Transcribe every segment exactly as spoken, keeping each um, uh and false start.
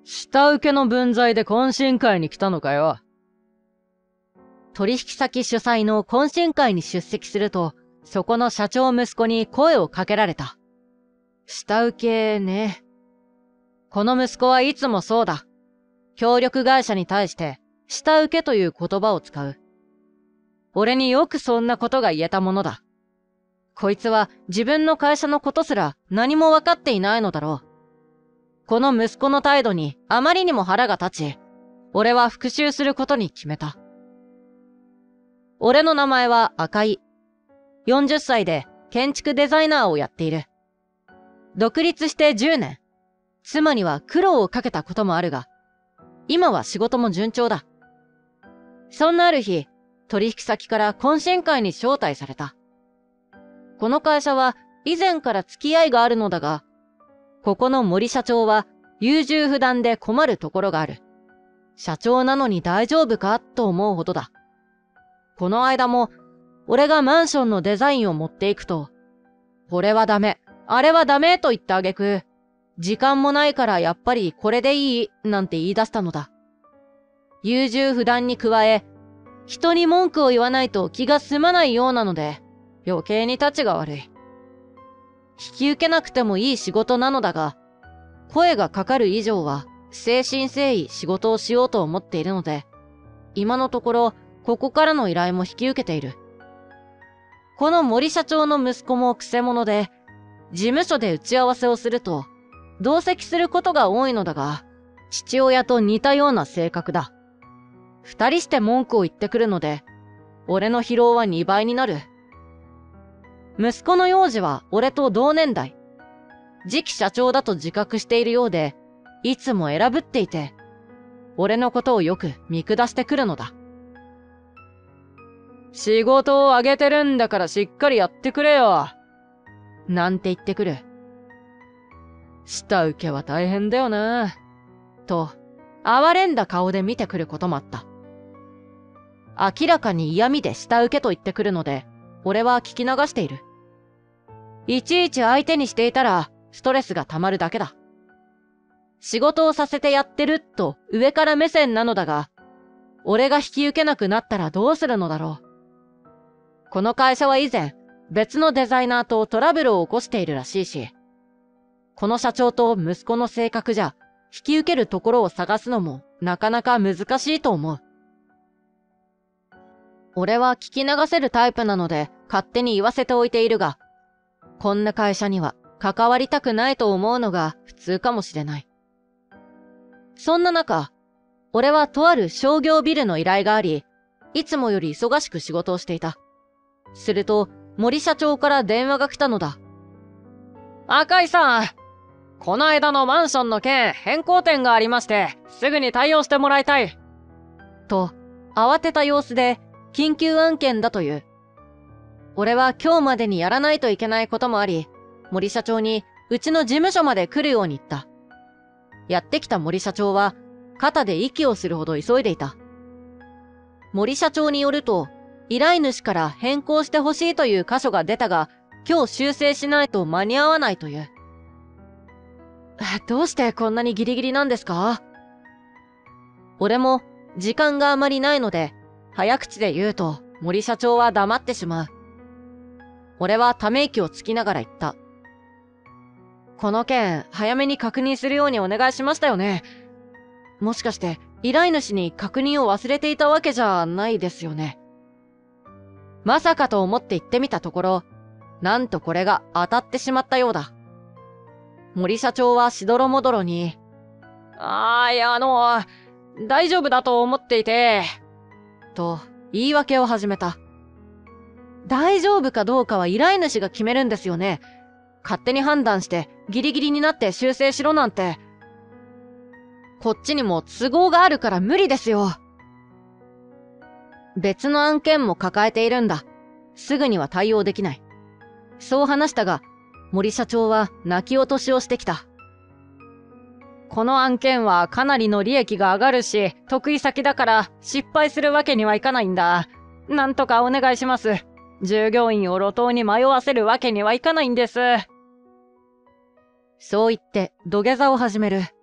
下請けの分際で懇親会に来たのかよ。 取引先主催の懇親会に出席すると、そこの社長息子に声をかけられた。 下請けね。 この息子はいつもそうだ。協力会社に対して、下請けという言葉を使う。俺によくそんなことが言えたものだ。こいつは自分の会社のことすら何も分かっていないのだろう。この息子の態度にあまりにも腹が立ち、俺は復讐することに決めた。俺の名前は赤井。よんじゅっさいで建築デザイナーをやっている。独立してじゅうねん。妻には苦労をかけたこともあるが、今は仕事も順調だ。そんなある日、取引先から懇親会に招待された。この会社は以前から付き合いがあるのだが、ここの森社長は優柔不断で困るところがある。社長なのに大丈夫かと思うほどだ。この間も、俺がマンションのデザインを持っていくと、これはダメ、あれはダメと言った挙句、時間もないからやっぱりこれでいいなんて言い出したのだ。優柔不断に加え、人に文句を言わないと気が済まないようなので、余計に立ちが悪い。引き受けなくてもいい仕事なのだが、声がかかる以上は誠心誠意仕事をしようと思っているので、今のところここからの依頼も引き受けている。この森社長の息子もくせ者で、事務所で打ち合わせをすると、同席することが多いのだが、父親と似たような性格だ。二人して文句を言ってくるので、俺の疲労は二倍になる。息子の幼児は俺と同年代。次期社長だと自覚しているようで、いつも偉ぶっていて、俺のことをよく見下してくるのだ。 仕事をあげてるんだからしっかりやってくれよ。 なんて言ってくる。 下請けは大変だよな。 と、哀れんだ顔で見てくることもあった。明らかに嫌味で下請けと言ってくるので、俺は聞き流している。いちいち相手にしていたら、ストレスが溜まるだけだ。仕事をさせてやってると上から目線なのだが、俺が引き受けなくなったらどうするのだろう。この会社は以前、別のデザイナーとトラブルを起こしているらしいし、この社長と息子の性格じゃ、引き受けるところを探すのもなかなか難しいと思う。俺は聞き流せるタイプなので勝手に言わせておいているが、こんな会社には関わりたくないと思うのが普通かもしれない。そんな中、俺はとある商業ビルの依頼があり、いつもより忙しく仕事をしていた。すると、森社長から電話が来たのだ。 赤井さん、この間のマンションの件変更点がありまして、すぐに対応してもらいたい。 と、慌てた様子で、緊急案件だという。俺は今日までにやらないといけないこともあり、森社長にうちの事務所まで来るように言った。やってきた森社長は肩で息をするほど急いでいた。森社長によると、依頼主から変更してほしいという箇所が出たが、今日修正しないと間に合わないという。どうしてこんなにギリギリなんですか？俺も時間があまりないので、早口で言うと森社長は黙ってしまう。俺はため息をつきながら言った。この件、早めに確認するようにお願いしましたよね。もしかして依頼主に確認を忘れていたわけじゃないですよね。まさかと思って言ってみたところ、なんとこれが当たってしまったようだ。森社長はしどろもどろに、 あーいやあの、大丈夫だと思っていて、 と言い訳を始めた。大丈夫かどうかは依頼主が決めるんですよね。勝手に判断してギリギリになって修正しろなんて。こっちにも都合があるから無理ですよ。別の案件も抱えているんだ。すぐには対応できない。そう話したが、森社長は泣き落としをしてきた。 この案件はかなりの利益が上がるし、得意先だから失敗するわけにはいかないんだ。なんとかお願いします。従業員を路頭に迷わせるわけにはいかないんです。 そう言って土下座を始める。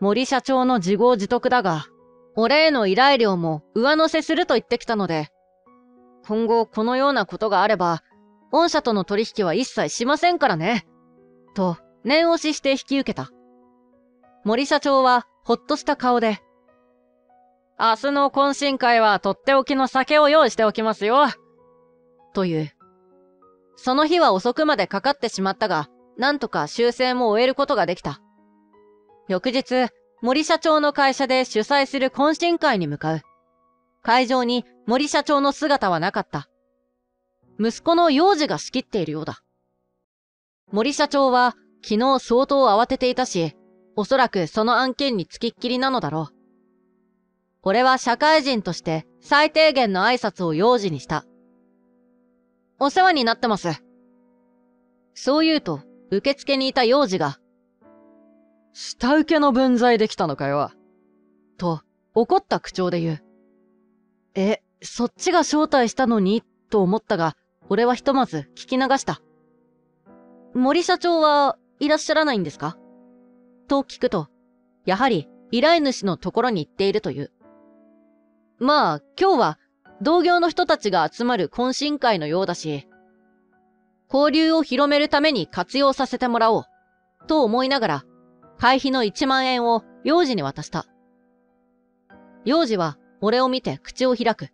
森社長の自業自得だが、俺への依頼料も上乗せすると言ってきたので、今後このようなことがあれば、御社との取引は一切しませんからね。と、念押しして引き受けた。森社長はほっとした顔で、 明日の懇親会はとっておきの酒を用意しておきますよ。 という。その日は遅くまでかかってしまったが、なんとか修正も終えることができた。翌日、森社長の会社で主催する懇親会に向かう。会場に森社長の姿はなかった。息子の幼児が仕切っているようだ。森社長は昨日相当慌てていたし、おそらくその案件につきっきりなのだろう。俺は社会人として最低限の挨拶を幼児にした。お世話になってます。そう言うと、受付にいた幼児が、 下請けの分際できたのかよ。 と、怒った口調で言う。え、そっちが招待したのにと思ったが、俺はひとまず聞き流した。森社長はいらっしゃらないんですかと聞くと、やはり依頼主のところに行っているという。まあ、今日は同業の人たちが集まる懇親会のようだし、交流を広めるために活用させてもらおう、と思いながら、会費のいちまんえんを幼児に渡した。幼児は俺を見て口を開く。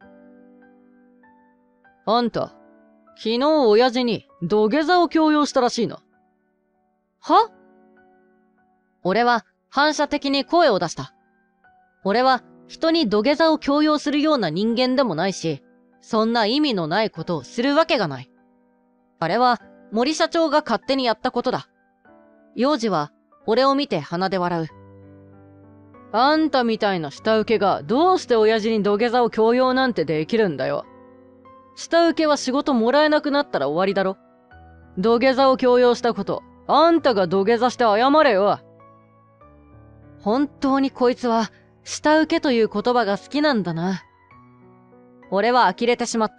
あんた、昨日親父に土下座を強要したらしいな。 は？俺は反射的に声を出した。俺は人に土下座を強要するような人間でもないし、そんな意味のないことをするわけがない。あれは森社長が勝手にやったことだ。幼児は俺を見て鼻で笑う。 あんたみたいな下請けがどうして親父に土下座を強要なんてできるんだよ。下請けは仕事もらえなくなったら終わりだろ。土下座を強要したこと、あんたが土下座して謝れよ。 本当にこいつは下請けという言葉が好きなんだな。俺は呆れてしまった。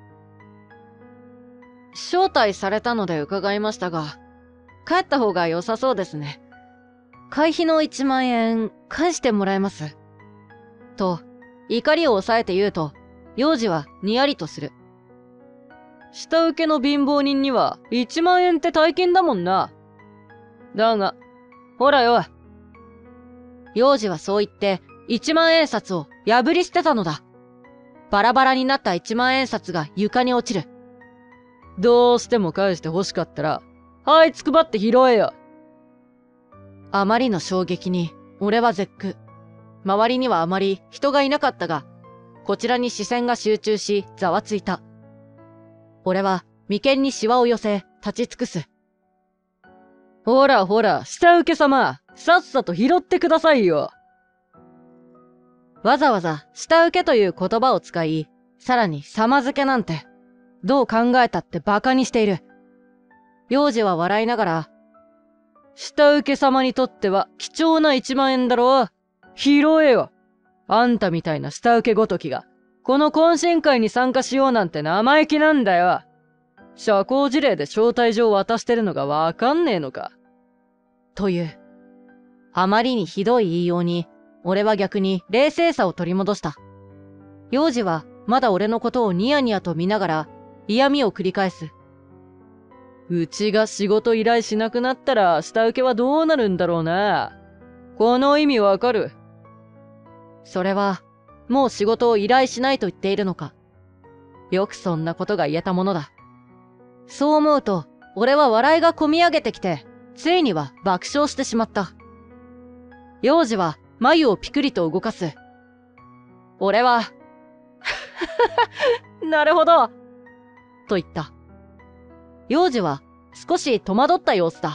招待されたので伺いましたが、帰った方が良さそうですね。会費のいちまんえん返してもらえます？と、怒りを抑えて言うと、幼児はにやりとする。 下請けの貧乏人にはいちまんえんって大金だもんな。だが、ほらよ。 幼児はそう言っていちまんえん札を破り捨てたのだ。バラバラになったいちまんえん札が床に落ちる。 どうしても返して欲しかったら、はいつくばって拾えよ。 あまりの衝撃に俺は絶句。周りにはあまり人がいなかったが、こちらに視線が集中しざわついた。俺は眉間にシワを寄せ立ち尽くす。 ほらほら、下請け様、さっさと拾ってくださいよ。 わざわざ下請けという言葉を使い、さらに様付けなんて、どう考えたって馬鹿にしている。幼児は笑いながら、 下請け様にとっては貴重ないちまんえんだろ。拾えよ。あんたみたいな下請けごときが、この懇親会に参加しようなんて生意気なんだよ。社交辞令で招待状を渡してるのがわかんねえのか。 という。あまりにひどい言いように、俺は逆に冷静さを取り戻した。幼児はまだ俺のことをニヤニヤと見ながら、嫌味を繰り返す。 うちが仕事依頼しなくなったら下請けはどうなるんだろうな。この意味わかる？ それは、もう仕事を依頼しないと言っているのか。よくそんなことが言えたものだ。そう思うと、俺は笑いがこみ上げてきて、ついには爆笑してしまった。幼児は眉をピクリと動かす。俺は、 なるほどと言った。幼児は少し戸惑った様子だ。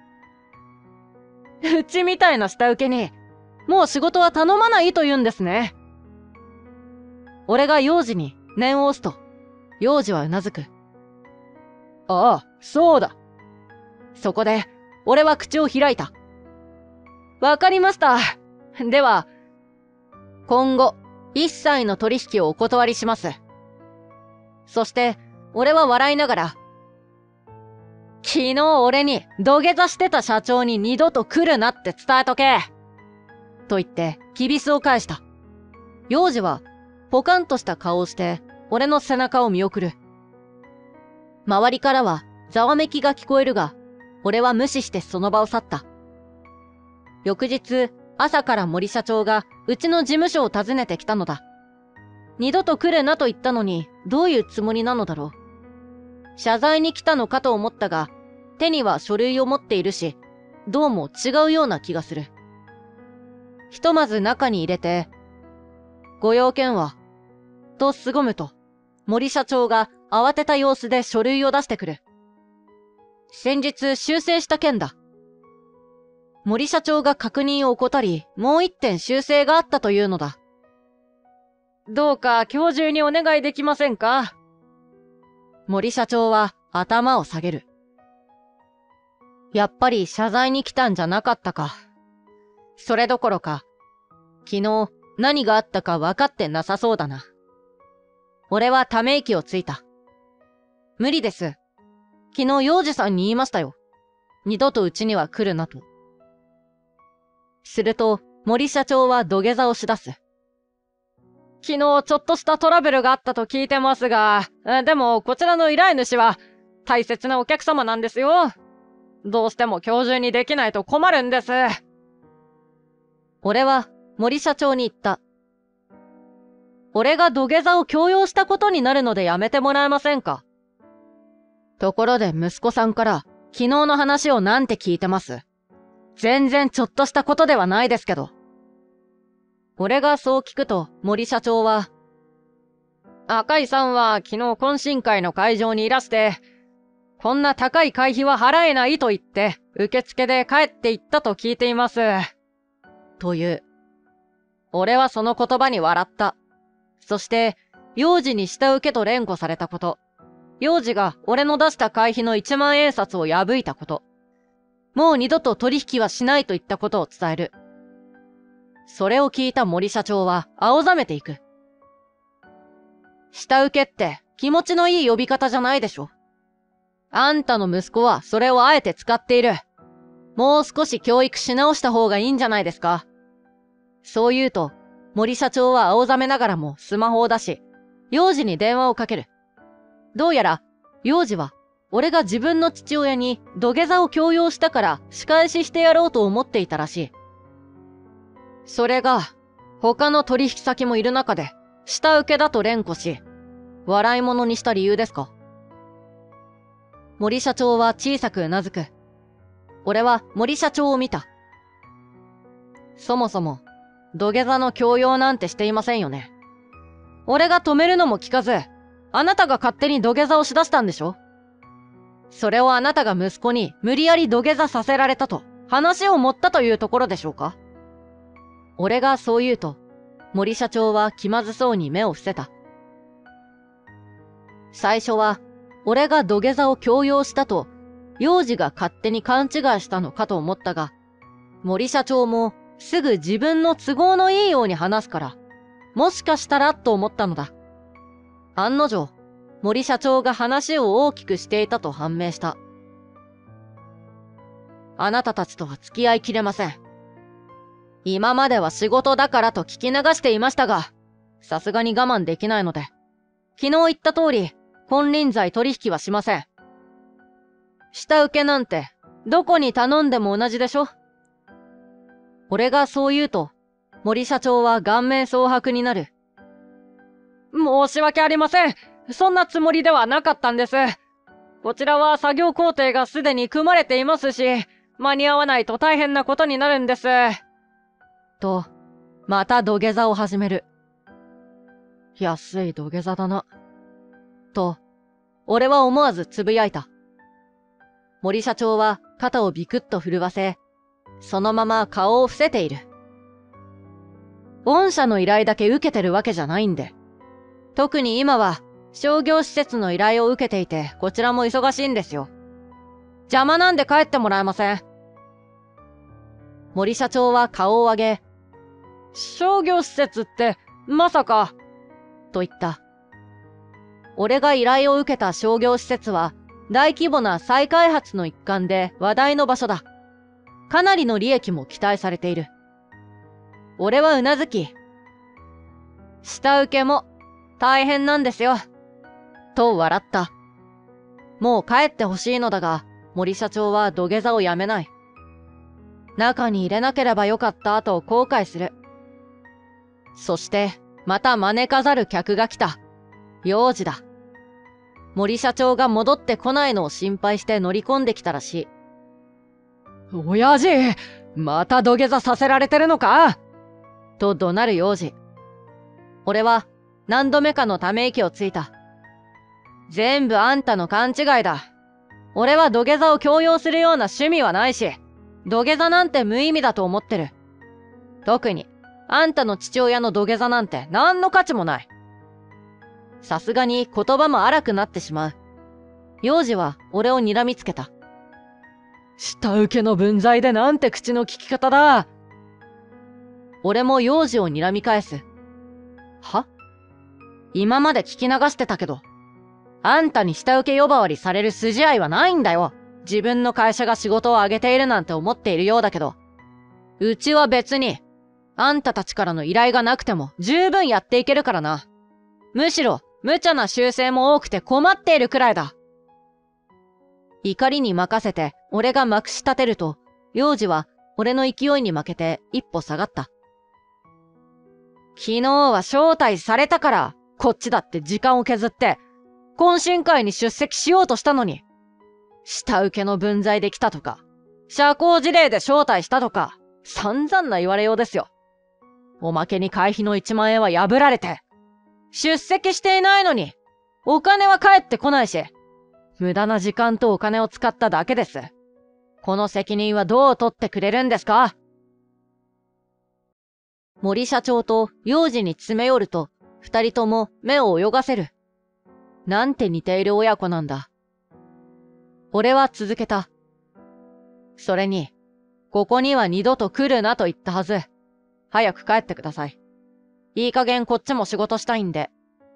うちみたいな下請けに、もう仕事は頼まないと言うんですね。 俺が幼児に念を押すと、幼児はうなずく。 ああ、そうだ。 そこで、俺は口を開いた。わかりました。では、今後、一切の取引をお断りします。そして、俺は笑いながら、昨日俺に土下座してた社長に二度と来るなって伝えとけ。 と言って、きびすを返した。幼児は、ポカンとした顔をして、俺の背中を見送る。周りからは、ざわめきが聞こえるが、俺は無視してその場を去った。翌日、朝から森社長が、うちの事務所を訪ねてきたのだ。二度と来るなと言ったのに、どういうつもりなのだろう。謝罪に来たのかと思ったが、手には書類を持っているし、どうも違うような気がする。ひとまず中に入れて、ご用件は、と凄むと、森社長が慌てた様子で書類を出してくる。先日修正した件だ。森社長が確認を怠り、もう一点修正があったというのだ。 どうか今日中にお願いできませんか？ 森社長は頭を下げる。やっぱり謝罪に来たんじゃなかったか。それどころか、昨日何があったか分かってなさそうだな。俺はため息をついた。無理です。昨日幼児さんに言いましたよ。二度とうちには来るなと。すると森社長は土下座をしだす。 昨日ちょっとしたトラブルがあったと聞いてますが、でもこちらの依頼主は大切なお客様なんですよ。どうしても今日中にできないと困るんです。 俺は森社長に言った。俺が土下座を強要したことになるのでやめてもらえませんか？ところで息子さんから昨日の話をなんて聞いてます？全然ちょっとしたことではないですけど。俺がそう聞くと森社長は、 赤井さんは昨日懇親会の会場にいらして、こんな高い会費は払えないと言って、受付で帰って行ったと聞いています。 という。俺はその言葉に笑った。そして、幼児に下請けと連呼されたこと。幼児が俺の出した会費の一万円札を破いたこと。もう二度と取引はしないといったことを伝える。それを聞いた森社長は青ざめていく。下請けって気持ちのいい呼び方じゃないでしょ。あんたの息子はそれをあえて使っている。もう少し教育し直した方がいいんじゃないですか。そう言うと、森社長は青ざめながらもスマホを出し、幼児に電話をかける。どうやら、幼児は、俺が自分の父親に土下座を強要したから仕返ししてやろうと思っていたらしい。それが、他の取引先もいる中で、下請けだと連呼し、笑い物にした理由ですか？森社長は小さくうなずく。俺は森社長を見た。そもそも、土下座の強要なんてしていませんよね。俺が止めるのも聞かず、あなたが勝手に土下座をしだしたんでしょ？それをあなたが息子に無理やり土下座させられたと、話を持ったというところでしょうか？俺がそう言うと、森社長は気まずそうに目を伏せた。最初は、俺が土下座を強要したと、幼児が勝手に勘違いしたのかと思ったが、森社長もすぐ自分の都合のいいように話すから、もしかしたらと思ったのだ。案の定、森社長が話を大きくしていたと判明した。あなたたちとは付き合いきれません。今までは仕事だからと聞き流していましたが、さすがに我慢できないので、昨日言った通り、金輪際取引はしません。下請けなんて、どこに頼んでも同じでしょ？俺がそう言うと、森社長は顔面蒼白になる。 申し訳ありません。そんなつもりではなかったんです。こちらは作業工程がすでに組まれていますし、間に合わないと大変なことになるんです。 と、また土下座を始める。安い土下座だな。と、俺は思わずつぶやいた。森社長は肩をビクッと震わせ、そのまま顔を伏せている。御社の依頼だけ受けてるわけじゃないんで。特に今は商業施設の依頼を受けていて、こちらも忙しいんですよ。邪魔なんで帰ってもらえません？森社長は顔を上げ、 商業施設って、まさか、 と言った。俺が依頼を受けた商業施設は、大規模な再開発の一環で話題の場所だ。かなりの利益も期待されている。 俺はうなずき、下請けも大変なんですよ。と笑った。もう帰ってほしいのだが、森社長は土下座をやめない。中に入れなければよかったと後悔する。そして、また招かざる客が来た。幼児だ。森社長が戻ってこないのを心配して乗り込んできたらしい。 親父、また土下座させられてるのか？ と怒鳴る幼児。俺は何度目かのため息をついた。全部あんたの勘違いだ。俺は土下座を強要するような趣味はないし、土下座なんて無意味だと思ってる。特に、あんたの父親の土下座なんて何の価値もない。さすがに言葉も荒くなってしまう。幼児は俺を睨みつけた。 下請けの分際でなんて口の利き方だ。 俺も幼児を睨み返す。は？今まで聞き流してたけど、あんたに下請け呼ばわりされる筋合いはないんだよ。自分の会社が仕事を上げているなんて思っているようだけど、うちは別に、あんたたちからの依頼がなくても十分やっていけるからな。むしろ、無茶な修正も多くて困っているくらいだ。怒りに任せて俺がまくし立てると、幼児は俺の勢いに負けて一歩下がった。昨日は招待されたから、こっちだって時間を削って、懇親会に出席しようとしたのに、下請けの分際で来たとか、社交辞令で招待したとか、散々な言われようですよ。おまけに会費のいちまんえんは破られて、出席していないのに、お金は返ってこないし、無駄な時間とお金を使っただけです。この責任はどう取ってくれるんですか？森社長と幼児に詰め寄ると、二人とも目を泳がせる。なんて似ている親子なんだ。俺は続けた。それに、ここには二度と来るなと言ったはず。早く帰ってください。いい加減こっちも仕事したいんで。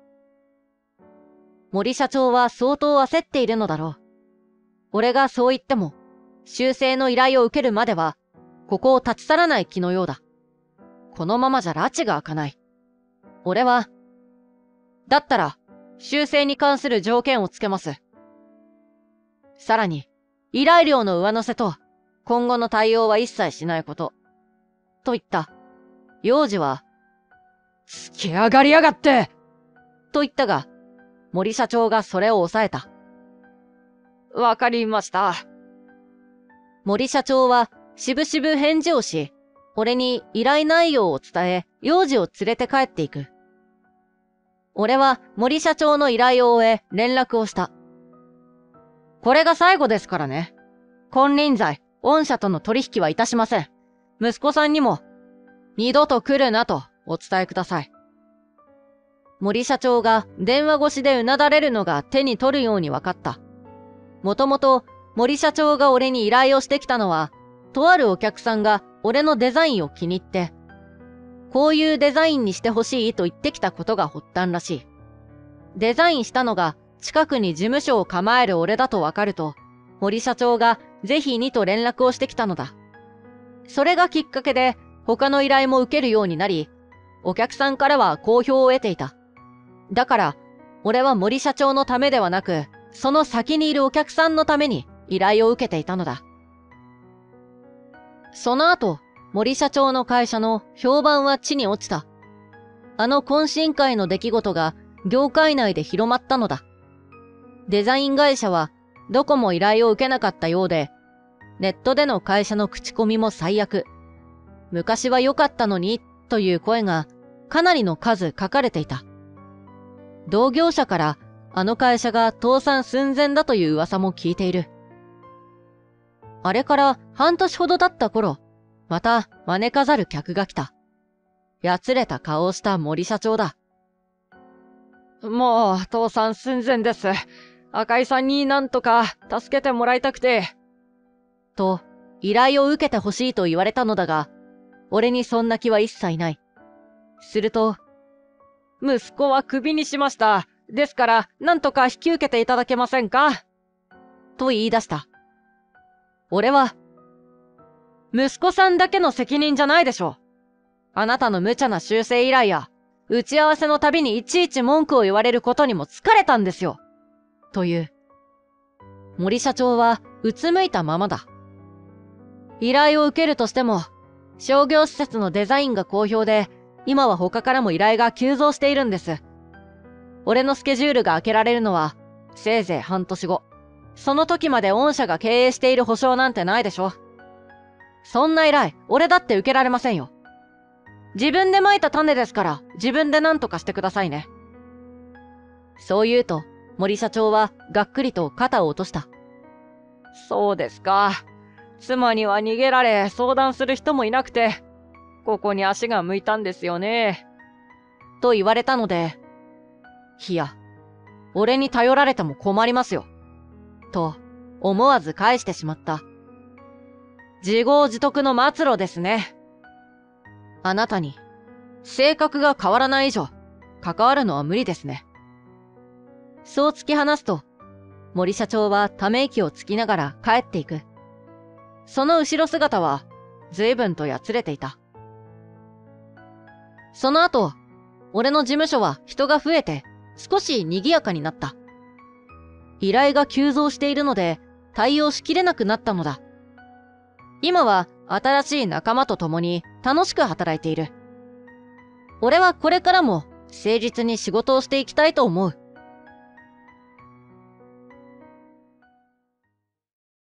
森社長は相当焦っているのだろう。俺がそう言っても、修正の依頼を受けるまでは、ここを立ち去らない気のようだ。このままじゃ拉致が開かない。俺は、だったら、修正に関する条件をつけます。さらに、依頼料の上乗せと、今後の対応は一切しないこと。と言った。幼児は、 つけ上がりやがってと言ったが、森社長がそれを抑えた。 わかりました。 森社長は、しぶしぶ返事をし、俺に依頼内容を伝え、幼児を連れて帰っていく。俺は森社長の依頼を終え、連絡をした。これが最後ですからね。金輪際、御社との取引はいたしません。息子さんにも、二度と来るなとお伝えください。森社長が電話越しでうなだれるのが手に取るように分かった。もともと森社長が俺に依頼をしてきたのは、とあるお客さんが俺のデザインを気に入って、こういうデザインにしてほしいと言ってきたことが発端らしい。デザインしたのが近くに事務所を構える俺だと分かると、森社長がぜひにと連絡をしてきたのだ。それがきっかけで他の依頼も受けるようになり、お客さんからは好評を得ていた。だから、俺は森社長のためではなく、その先にいるお客さんのために依頼を受けていたのだ。その後、森社長の会社の評判は地に落ちた。あの懇親会の出来事が業界内で広まったのだ。デザイン会社はどこも依頼を受けなかったようで、ネットでの会社の口コミも最悪。昔は良かったのに、という声がかなりの数書かれていた。同業者からあの会社が倒産寸前だという噂も聞いている。あれから半年ほど経った頃、また招かざる客が来た。やつれた顔をした森社長だ。 もう倒産寸前です。赤井さんになんとか助けてもらいたくて。 と、依頼を受けてほしいと言われたのだが、俺にそんな気は一切ない。すると、 息子はクビにしました。ですから、なんとか引き受けていただけませんか？ と言い出した。俺は、 息子さんだけの責任じゃないでしょ。 あなたの無茶な修正依頼や、打ち合わせのたびにいちいち文句を言われることにも疲れたんですよ。という。森社長はうつむいたままだ。依頼を受けるとしても、商業施設のデザインが好評で、今は他からも依頼が急増しているんです。俺のスケジュールが開けられるのは、せいぜい半年後。その時まで御社が経営している保証なんてないでしょ。そんな依頼、俺だって受けられませんよ。自分で蒔いた種ですから、自分で何とかしてくださいね。そう言うと、森社長はがっくりと肩を落とした。 そうですか。妻には逃げられ相談する人もいなくて、ここに足が向いたんですよね。 と言われたので、いや、俺に頼られても困りますよ。と、思わず返してしまった。自業自得の末路ですね。あなたに、性格が変わらない以上、関わるのは無理ですね。そう突き放すと、森社長はため息をつきながら帰っていく。その後ろ姿は、随分とやつれていた。その後、俺の事務所は人が増えて、少し賑やかになった。依頼が急増しているので、対応しきれなくなったのだ。今は新しい仲間と共に楽しく働いている。俺はこれからも誠実に仕事をしていきたいと思う。